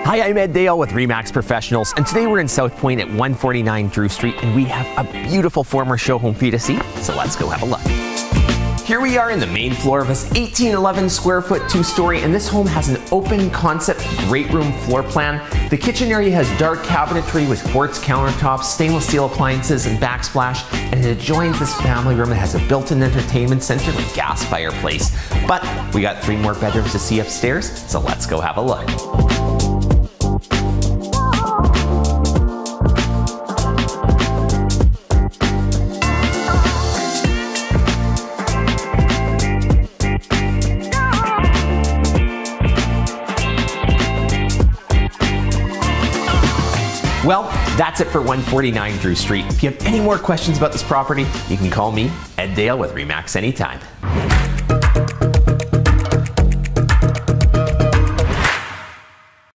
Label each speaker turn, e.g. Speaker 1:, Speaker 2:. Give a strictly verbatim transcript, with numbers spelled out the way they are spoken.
Speaker 1: Hi, I'm Ed Dale with Remax Professionals, and today we're in South Pointe at one forty-nine Drew Street, and we have a beautiful former show home for you to see, so let's go have a look. Here we are in the main floor of this eighteen eleven square foot two-story, and this home has an open concept great room floor plan. The kitchen area has dark cabinetry with quartz countertops, stainless steel appliances, and backsplash, and it adjoins this family room that has a built-in entertainment center with gas fireplace. But we got three more bedrooms to see upstairs, so let's go have a look. Well, that's it for one forty-nine Drew Street. If you have any more questions about this property, you can call me, Ed Dale, with Remax anytime.